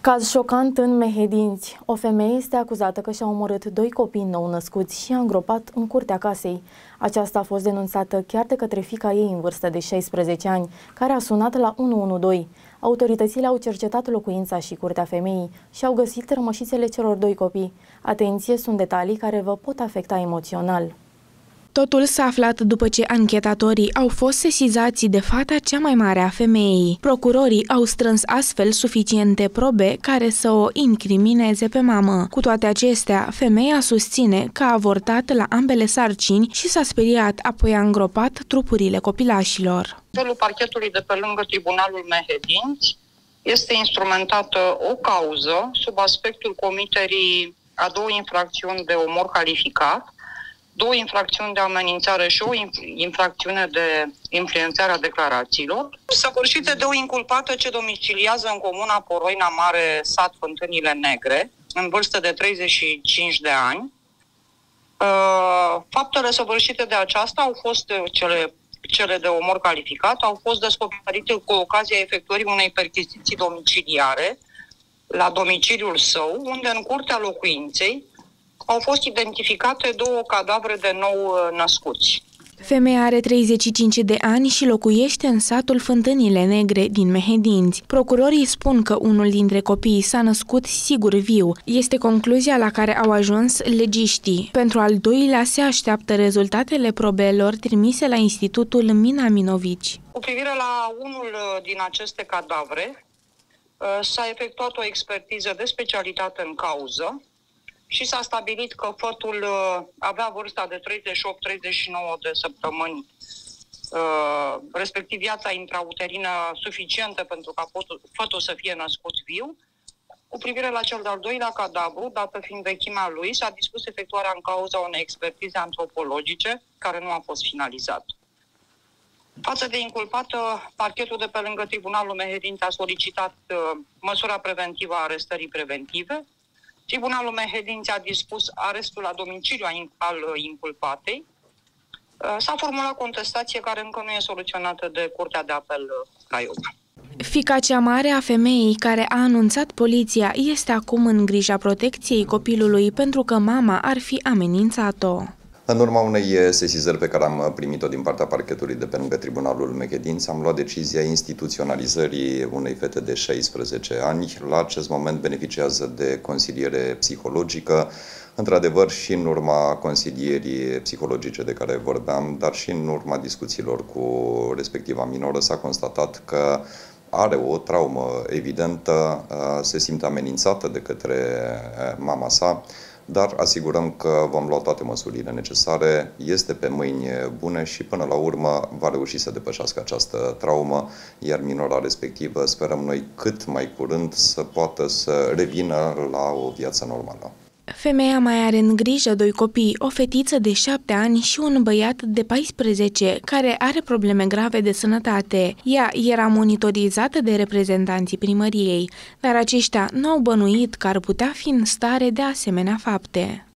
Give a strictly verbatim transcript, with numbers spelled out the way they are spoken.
Caz șocant în Mehedinți. O femeie este acuzată că și-a omorât doi copii nou-născuți și i-a îngropat în curtea casei. Aceasta a fost denunțată chiar de către fiica ei în vârstă de șaisprezece ani, care a sunat la unu unu doi. Autoritățile au cercetat locuința și curtea femeii și au găsit rămășițele celor doi copii. Atenție, sunt detalii care vă pot afecta emoțional. Totul s-a aflat după ce anchetatorii au fost sesizați de fata cea mai mare a femeii. Procurorii au strâns astfel suficiente probe care să o incrimineze pe mamă. Cu toate acestea, femeia susține că a avortat la ambele sarcini și s-a speriat, apoi a îngropat trupurile copilașilor. Felul parchetului de pe lângă Tribunalul Mehedinți este instrumentată o cauză sub aspectul comiterii a două infracțiuni de omor calificat, două infracțiuni de amenințare și o infracțiune de influențare a declarațiilor, săvârșite de o inculpată ce domiciliază în comuna Poroina Mare, sat Fântânile Negre, în vârstă de treizeci și cinci de ani. Faptele săvârșite de aceasta au fost cele, cele de omor calificat, au fost descoperite cu ocazia efectuării unei percheziții domiciliare la domiciliul său, unde în curtea locuinței au fost identificate două cadavre de nou născuți. Femeia are treizeci și cinci de ani și locuiește în satul Fântânile Negre din Mehedinți. Procurorii spun că unul dintre copii s-a născut sigur viu. Este concluzia la care au ajuns legiștii. Pentru al doilea se așteaptă rezultatele probelor trimise la Institutul Mina Minovici. Cu privire la unul din aceste cadavre, s-a efectuat o expertiză de specialitate în cauză și s-a stabilit că fătul uh, avea vârsta de treizeci și opt treizeci și nouă de săptămâni, uh, respectiv viața intrauterină suficientă pentru ca fătul, fătul să fie născut viu. Cu privire la cel de-al doilea cadavru, dată fiind vechimea lui, s-a dispus efectuarea în cauza unei expertize antropologice, care nu a fost finalizată. Față de inculpată, parchetul de pe lângă Tribunalul Mehedinți a solicitat uh, măsura preventivă a arestării preventive. Tribunalul Mehedinți a dispus arestul la domiciliu al inculpatei. S-a formulat contestație care încă nu e soluționată de Curtea de Apel Craiova. Fiica cea mare a femeii care a anunțat poliția este acum în grija protecției copilului pentru că mama ar fi amenințat-o. În urma unei sesizări pe care am primit-o din partea parchetului de pe lângă Tribunalul Mehedinți, am luat decizia instituționalizării unei fete de șaisprezece ani. La acest moment beneficiază de consiliere psihologică, într-adevăr și în urma consilierii psihologice de care vorbeam, dar și în urma discuțiilor cu respectiva minoră s-a constatat că are o traumă evidentă, se simte amenințată de către mama sa, dar asigurăm că vom lua toate măsurile necesare, este pe mâini bune și până la urmă va reuși să depășească această traumă, iar minora respectivă sperăm noi cât mai curând să poată să revină la o viață normală. Femeia mai are în grijă doi copii, o fetiță de șapte ani și un băiat de paisprezece, care are probleme grave de sănătate. Ea era monitorizată de reprezentanții primăriei, dar aceștia n-au bănuit că ar putea fi în stare de asemenea fapte.